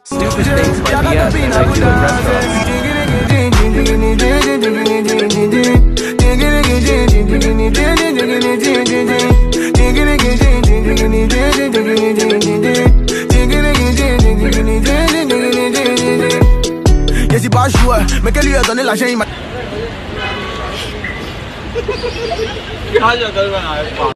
Stupid things like BS that I do in restaurants. Yeah, c'est pas joué, mais qu'elle lui a donné l'argent, il m'a...